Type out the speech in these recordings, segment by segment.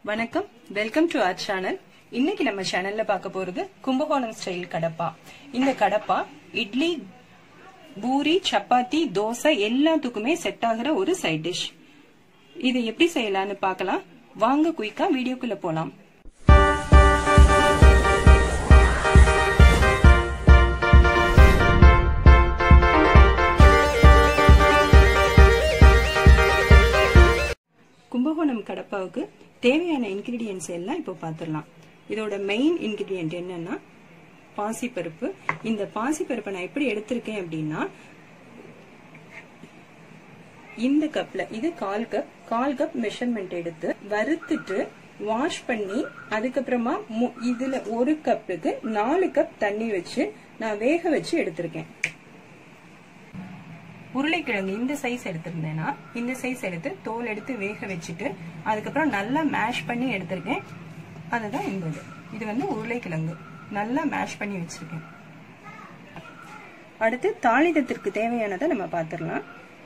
வணக்கம், welcome to our channel. இன்னைக்கு நம்ம சேனல்ல பார்க்க போறது கும்பகோணம் ஸ்டைல் கடப்பா. இந்த கடப்பா இட்லி, பூரி, சப்பாத்தி, தோசை எல்லாத்துக்குமே செட் ஆகிற ஒரு சைட் டிஷ். இதை எப்படி செய்யலாம்னு பார்க்கலாம். வாங்க குயிக்கா வீடியோக்குள்ள போலாம். கும்பகோணம் கடப்பாவுக்கு தேவையான இன்கிரீடியன்ஸ் எல்லாம் இப்போ பார்த்துடலாம். இதோட மெயின் இன்கிரீடியன்ட் என்னன்னா பாசிப்பருப்பு. இந்த பாசிப்பருப்பை நான் எப்படி எடுத்திருக்கேன் அப்படின்னா, இந்த கப்ல இது கால் கப் மெஷர்மெண்ட் எடுத்து வறுத்துட்டு வாஷ் பண்ணி அதுக்கப்புறமா இதுல ஒரு கப்புக்கு 4 கப் தண்ணி வச்சு நான் வேக வச்சு எடுத்திருக்கேன். உருளைக்கிழங்கு இந்த சைஸ் எடுத்திருந்தேன்னா இந்த சைஸ் எடுத்து தோல் எடுத்து வேக வச்சுட்டு அதுக்கப்புறம் நல்லா மேஷ் பண்ணி எடுத்திருக்கேன். அதுதான் இது வந்து உருளைக்கிழங்கு நல்லா மேஷ் பண்ணி வச்சிருக்கேன். அடுத்து தாளிதத்திற்கு தேவையானதை நம்ம பார்த்துடலாம்.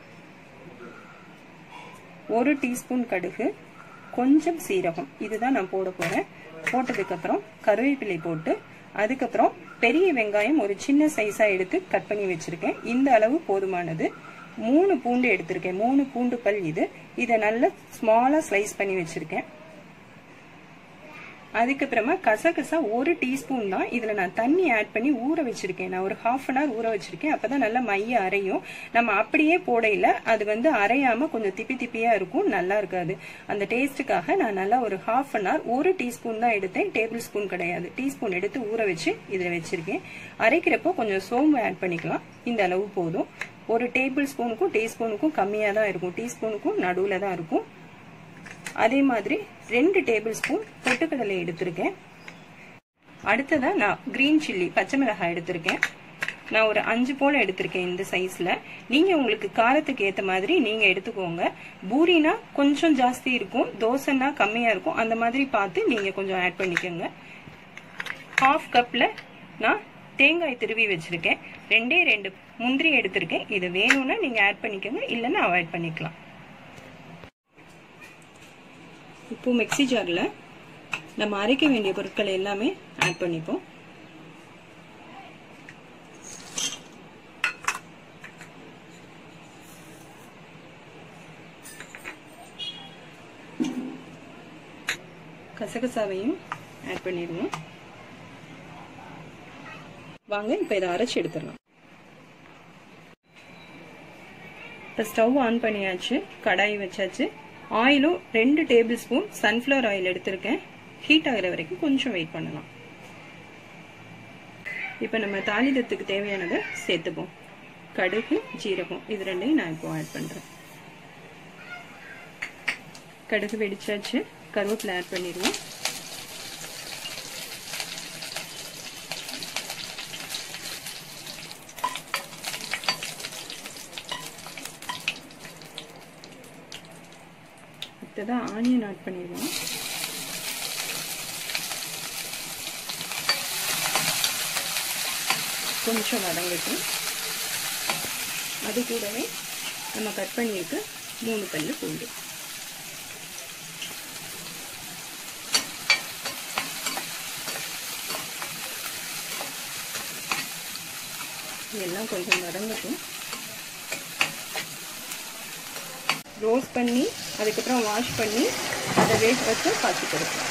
1 டீஸ்பூன் கடுகு, கொஞ்சம் சீரகம், இதுதான் நான் போட போறேன். போட்டதுக்கு அப்புறம் கருவேப்பிலை போட்டு அதுக்கப்புறம் பெரிய வெங்காயம் ஒரு சின்ன சைஸா எடுத்து கட் பண்ணி வச்சிருக்கேன். இந்த அளவு போதுமானது. 3 பூண்டு எடுத்திருக்கேன். 3 பூண்டு பல். இதை நல்லா ஸ்மாலா ஸ்லைஸ் பண்ணி வச்சிருக்கேன். அதுக்கப்புறமா கசகசா 1 டீஸ்பூன் தான். இதுல நான் தண்ணி ஆட் பண்ணி ஊற வச்சிருக்கேன். நான் ஒரு ½ அன் ஹவர் ஊற வச்சிருக்கேன். அப்பதான் நல்லா மைய அரையும். நம்ம அப்படியே போடையில அது வந்து அரையாம கொஞ்சம் திப்பி திப்பியா இருக்கும், நல்லா இருக்காது. அந்த டேஸ்டுக்காக நான் நல்லா ஒரு ½ அன் ஹவர் 1 டீஸ்பூன் தான் எடுத்தேன், டேபிள் ஸ்பூன் கிடையாது. டீஸ்பூன் எடுத்து ஊற வச்சு இதுல வச்சிருக்கேன். அரைக்கிறப்போ கொஞ்சம் சோம்பு ஆட் பண்ணிக்கலாம். இந்த அளவு போதும். ஒரு டேபிள் ஸ்பூனுக்கும் டீஸ்பூனுக்கும் கம்மியா தான் இருக்கும், டீஸ்பூனுக்கும் நடுவுல தான் இருக்கும். அதே மாதிரி 2 டேபிள் ஸ்பூன் பொட்டுக்கடலை எடுத்திருக்கேன். அடுத்ததா நான் கிரீன் சில்லி பச்சை மிளகாய் எடுத்திருக்கேன். நான் ஒரு 5 போல எடுத்திருக்கேன் இந்த சைஸ்ல. நீங்க உங்களுக்கு காரத்துக்கு ஏத்த மாதிரி நீங்க எடுத்துக்கோங்க. பூரினா கொஞ்சம் ஜாஸ்தி இருக்கும், தோசைனா கம்மியா இருக்கும். அந்த மாதிரி பார்த்து நீங்க கொஞ்சம் ஆட் பண்ணிக்கோங்க. ½ கப்ல நான் தேங்காய் திருவி வச்சிருக்கேன். 2 முந்திரி எடுத்திருக்கேன். இது வேணும்னா நீங்க ஆட் பண்ணிக்கோங்க, இல்லைன்னா அவாய்ட் பண்ணிக்கலாம். இப்போ மிக்ஸி ஜார்ல நம்ம அரைக்க வேண்டிய பொருட்களை எல்லாமே ஆட் பண்ணிப்போம். கசகசாவையும் ஆட் பண்ணிடுவோம். வாங்க இப்ப இதை அரைச்சு எடுத்துடலாம். இப்ப ஸ்டவ் ஆன் பண்ணியாச்சு, கடாய் வச்சாச்சு. ஆயிலும் 2 டேபிள் ஸ்பூன் சன்ஃபிளவர் ஆயில் எடுத்திருக்கேன். ஹீட் ஆகிற வரைக்கும் கொஞ்சம் வெயிட் பண்ணலாம். இப்ப நம்ம தாளிதத்துக்கு தேவையானதை சேர்த்துப்போம். கடுகு, ஜீரகம், இது ரெண்டையும் நான் இப்போ ஆட் பண்றேன். கடுகு வெடிச்சாச்சு, கருவேப்பிலை ஆட் பண்ணிடுவோம். ஆனியன் ஆட் பண்ணிடுவோம். கொஞ்சம் வதங்கட்டும். அது கூடவே நம்ம கட் பண்ணிட்டு 3 பல்லு பூண்டு. இதெல்லாம் கொஞ்சம் வதங்கட்டும். ரோஸ்ட் பண்ணி அதுக்கப்புறம் வாஷ் பண்ணி அதை வேக வச்சு பாசிப்பருப்பு.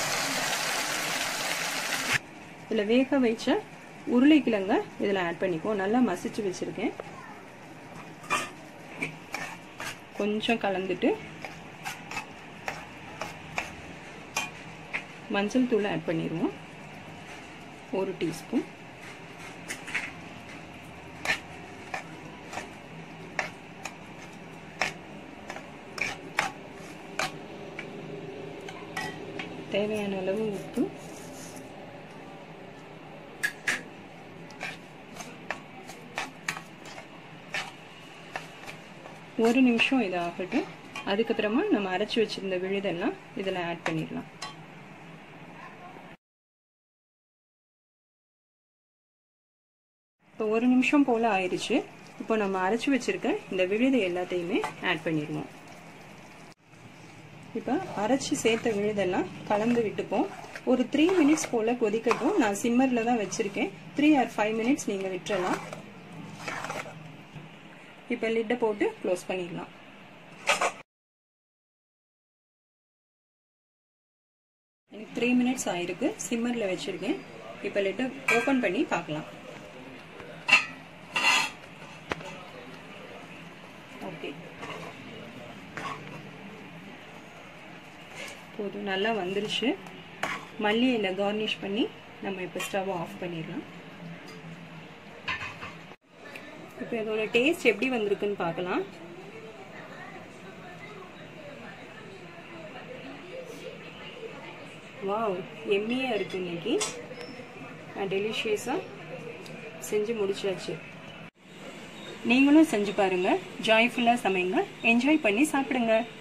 இதுல வேக வச்ச உருளைக்கிழங்க இதுல ஆட் பண்ணிக்குவோம். நல்லா மசிச்சு வச்சிருக்கேன். கொஞ்சம் கலந்துட்டு மஞ்சள் தூள் ஆட் பண்ணிடுவோம். 1 டீஸ்பூன். தேவையான அளவு உப்பு. ஒரு நிமிஷம் இது ஆகட்டும். அதுக்கப்புறமா நம்ம அரைச்சு வச்சிருந்த விழுதெல்லாம் இதுல ஆட் பண்ணிடலாம். இப்போ 1 நிமிஷம் போல ஆயிடுச்சு. இப்போ நம்ம அரைச்சு வச்சிருக்க இந்த விழுது எல்லாத்தையுமே ஆட் பண்ணிடுவோம். இப்போ அரைச்சி சேர்த்த விழுதெல்லாம் கலந்து விட்டுப்போம். ஒரு 3 மினிட்ஸ் போல கொதிக்கட்டும். நான் சிம்மர்ல தான் வச்சிருக்கேன். 3 or 5 மினிட்ஸ் நீங்க விட்டுறலாம். இப்போ லிட்டை போட்டு க்ளோஸ் பண்ணிடலாம். எனக்கு 3 மினிட்ஸ் ஆயிருக்கு. சிம்மர்ல வச்சிருக்கேன். இப்போ லிட்டை ஓபன் பண்ணி பார்க்கலாம். ஓகே, போதும், நல்லா வந்துருச்சு. மல்லி இலை கார்னிஷ் பண்ணி நம்ம இப்போ ஸ்டவ் ஆஃப் பண்ணிடலாம். இப்போ இதோட டேஸ்ட் எப்படி வந்திருக்குன்னு பார்க்கலாம். வாவ், எம்மியா இருக்கு. இன்னைக்கு டெலிஷியஸா செஞ்சு முடிச்சாச்சு. நீங்களும் செஞ்சு பாருங்க. ஜாய்ஃபுல்லா சமைங்க, என்ஜாய் பண்ணி சாப்பிடுங்க.